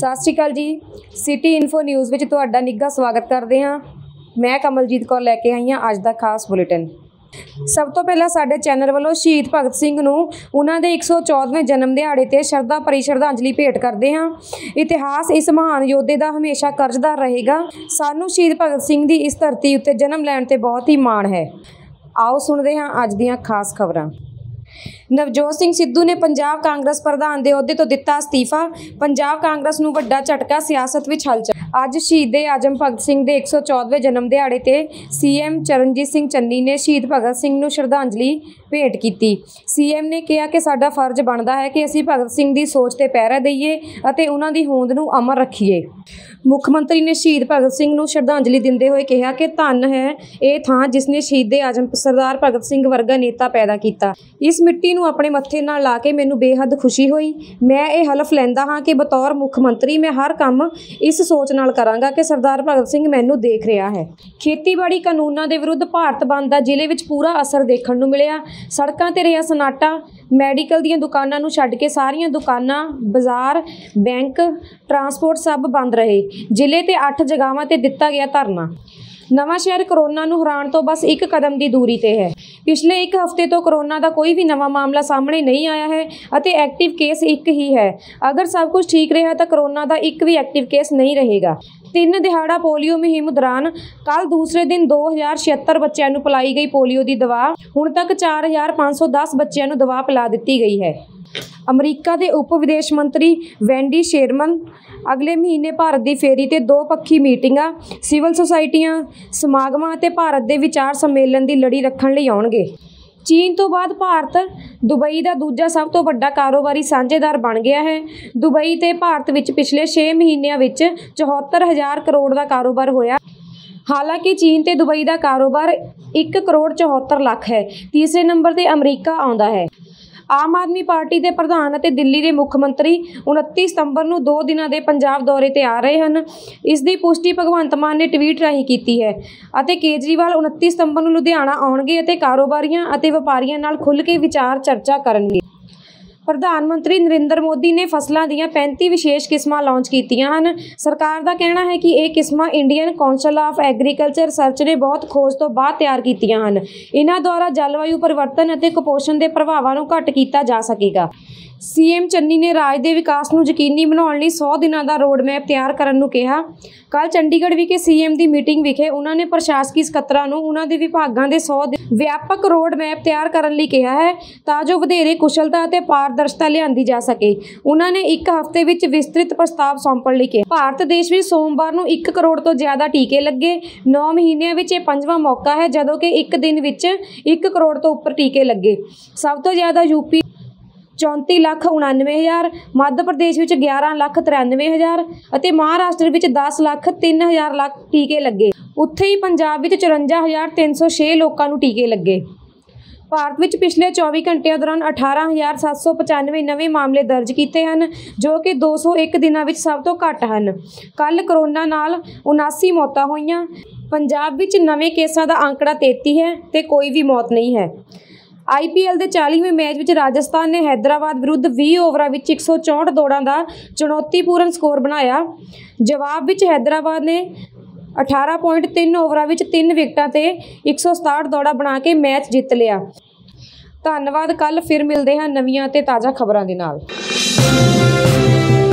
सत श्री अकाल जी। City info news में तुहाडा निੱਘਾ स्वागत करते हाँ। मैं कमलजीत कौर लैके आई हाँ अज का खास बुलेटिन। सब तो पहला साडे चैनल वालों शहीद भगत सिंह नूं उन्हां दे 114वें जन्म दिहाड़े ते शरधा भरी श्रद्धांजलि भेंट करते हाँ। इतिहास इस महान योद्धे का हमेशा कर्जदार रहेगा। सानूं शहीद भगत सिंह की इस धरती उत्ते जन्म लैण ते बहुत ही माण है। आओ सुणदे हाँ अज दीयां खास खबरां। नवजोत सिंह सिद्धू ने पंजाब कांग्रेस प्रधान के अहुदे तो दिता अस्तीफा। पंजाब कांग्रेस नूं वड्डा झटका, सियासत विच हलचल। अज शहीद आजम भगत सिंह के 114वें जन्म दिहाड़े ते सीएम चरणजीत सिंह चन्नी ने शहीद भगत सिंह नूं श्रद्धांजलि भेंट की। सीएम ने कहा कि साडा फर्ज बनता है कि असीं भगत सिंह की सोच ते पहरा दईए अते उन्हां दी होंद नूं अमर रखीए। मुख्यमंत्री ने शहीद भगत सिंह नूं श्रद्धांजलि दिंदे होए कहा कि धन है ये थां जिसने शहीद आजम सरदार भगत सिंह वर्गा नेता पैदा किया। इस मिट्टी नूं अपने मत्थे नाल ला के मैनूं बेहद खुशी हुई। मैं ये हलफ लैंदा हाँ कि बतौर मुख्यमंत्री मैं हर काम इस सोच नाल करांगा कि सरदार भगत सिंह मैनूं देख रहा है। खेतीबाड़ी कानूनां दे विरुद्ध भारत बंद दा जिले विच पूरा असर देखण नूं मिलिया। सड़कां ते रहा सन्नाटा। मैडिकल दीयां दुकानां नूं छड्ड के सारियां दुकानां, बाजार, बैंक, ट्रांसपोर्ट सब बंद रहे। जिले ते 8 जगहावां ते दिता गया धरना। नवां शहर कोरोना नूं हराउण तो बस एक कदम की दूरी ते है। पिछले एक हफ्ते तो कोरोना का कोई भी नवा मामला सामने नहीं आया है अते एक्टिव केस एक ही है। अगर सब कुछ ठीक रहा तो कोरोना का एक भी एक्टिव केस नहीं रहेगा। 3 दिहाड़ा पोलियो मुहिम दौरान कल दूसरे दिन 2076 बच्चों नूं पिलाई गई पोलियो की दवा। हुण तक 4510 बच्चों नूं दवा पिला दी गई है। अमरीका के उप विदेश मंत्री वेंडी शेरमन अगले महीने भारत की फेरी ते 2 पक्षी मीटिंगां, सिविल सोसाइटियां, समागमां ते भारत के विचार सम्मेलन की लड़ी रखण लई आउणगे। चीन तो बाद भारत दुबई का दूजा सब तो वड्डा कारोबारी साझेदार बन गया है। दुबई ते भारत विच पिछले 6 महीनों विच 74,000 करोड़ का कारोबार होया। हालांकि चीन ते दुबई का कारोबार 1 करोड़ 74 लाख है। तीसरे नंबर ते अमरीका आउंदा है। आम आदमी पार्टी के प्रधान और दिल्ली के मुख्यमंत्री 29 सितंबर को 2 दिनों के पंजाब दौरे ते आ रहे हैं। इसकी पुष्टि भगवंत मान ने ट्वीट राही की है। केजरीवाल 29 सितंबर को लुधियाना आउणगे और कारोबारियों और व्यापारियों नाल खुल के विचार चर्चा करेंगे। प्रधानमंत्री नरेंद्र मोदी ने फसलों दी 35 विशेष किस्मां लॉन्च कीतियां हन। सरकार का कहना है कि ये किस्मां Indian Council of Agriculture Research ने बहुत खोज तो बाद तैयार कीतियां हन। इन्हां द्वारा जलवायु परिवर्तन और कुपोषण के प्रभावों को घट किया जा सकेगा। सीएम चन्नी ने राज के विकास को यकीनी बनाने लई 100 दिनों का रोडमैप तैयार करने को कहा। कल चंडीगढ़ विखे सीएम की मीटिंग विखे उन्होंने प्रशासकी सकत्तरां नूं उन्हां दे विभागां दे 100 व्यापक रोडमैप तैयार करने लई कहा है तां जो वधेरे कुशलता और पारदर्शिता लिआंदी जा सके। उन्होंने 1 हफ्ते विच विस्तृत प्रस्ताव सौंपण लई कहा। भारत देश में सोमवार को 1 करोड़ तो ज़्यादा टीके लगे। 9 महीनों में यह 5वां मौका है जदों कि एक दिन में 1 करोड़ तो उपर टीके लगे। सब तो ज़्यादा यूपी 34,99,000, मध्य प्रदेश में 11,93,000 और महाराष्ट्र में 10,03,000 टीके लगे। उत्थे ही पंजाब में 54,306 लोगों को टीके लगे। भारत में पिछले 24 घंटे दौरान 18,795 नवे मामले दर्ज किए हैं जो कि 201 दिनों में सब तो घट हैं। कल कोरोना नाल 79 मौतां होईयां। पंजाब में नवे केसां का आंकड़ा 33 है तो कोई भी मौत नहीं है। IPL के 40वें मैच में राजस्थान ने हैदराबाद विरुद्ध 20 ओवरां में 164 दौड़ां का चुनौतीपूर्ण स्कोर बनाया। जवाब में हैदराबाद ने 18.3 ओवरां में 3 विकेटां ते 167 दौड़ां बना के मैच जित लिया। धन्यवाद। कल फिर मिलते हैं नवीं ते ताज़ा खबरों के नाल।